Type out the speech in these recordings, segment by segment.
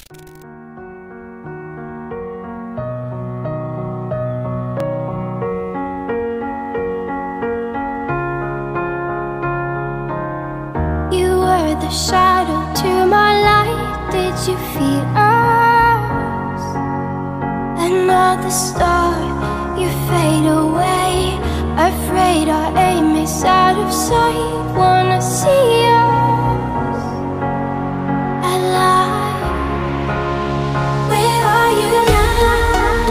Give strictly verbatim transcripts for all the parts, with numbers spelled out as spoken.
The shadow to my light, did you feel us? Another star, you fade away. Afraid our aim is out of sight. Wanna see us alive. Where are you now?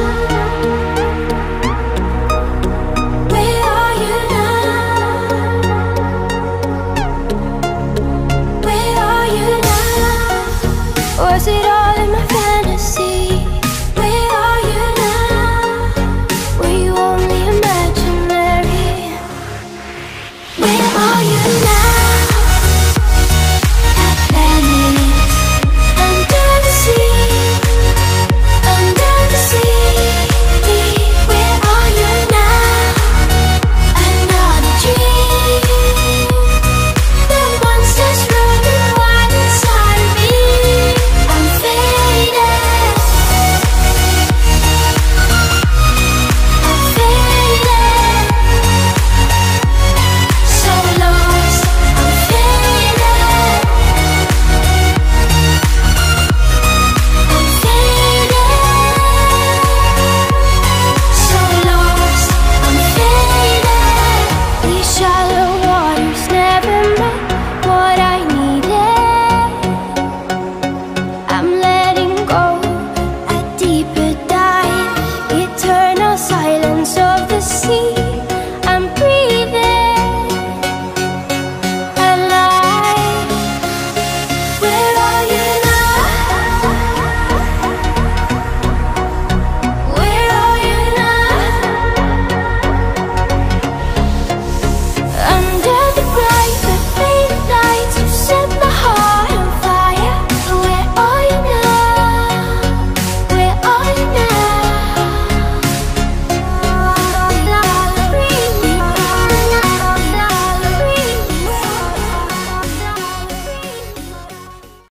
Where are you now? Was it